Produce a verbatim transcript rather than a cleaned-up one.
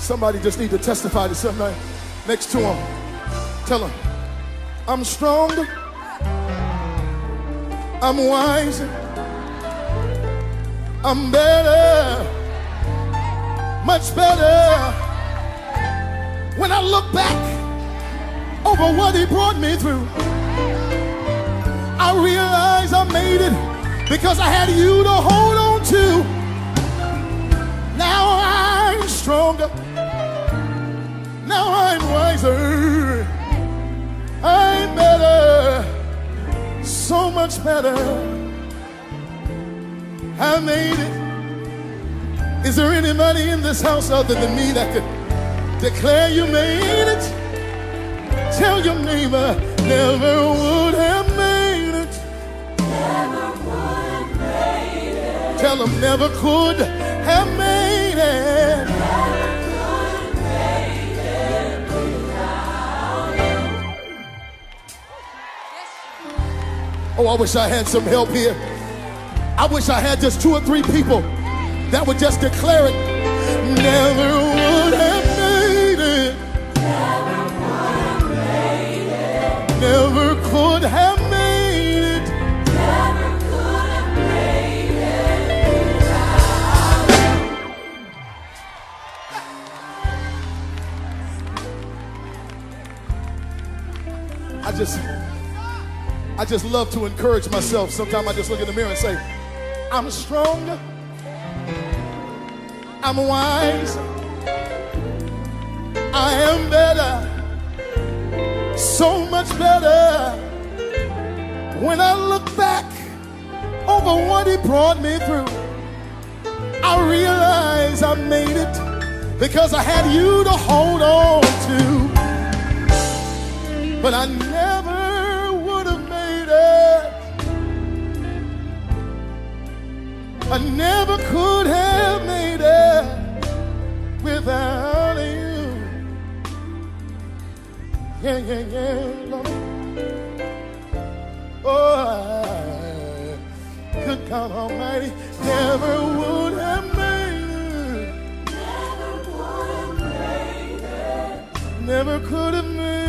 Somebody just need to testify to somebody next to him. Tell him, I'm stronger, I'm wiser, I'm better, much better. When I look back over what he brought me through, I realize I made it because I had you to hold on to. Now I'm stronger, now I'm wiser, I'm better, so much better. I made it. Is there anybody in this house other than me that could declare you made it? Tell your neighbor, never would have made it. Never would have made it. Tell them, never could have made it. Never could have made it without you. Oh, I wish I had some help here. I wish I had just two or three people that would just declare it. Never would have made it. Never would have made it. Never could have made it. Never could have made it without you. I just, I just love to encourage myself. Sometimes I just look in the mirror and say, I'm stronger, I'm wise, I am better, so much better. When I look back over what he brought me through, I realize I made it because I had you to hold on to. But I never would have made it. I never could have made it without you. Yeah, yeah, yeah, Lord. Oh, I, good God Almighty, never would have made it. Never would have made it. Never could have made it.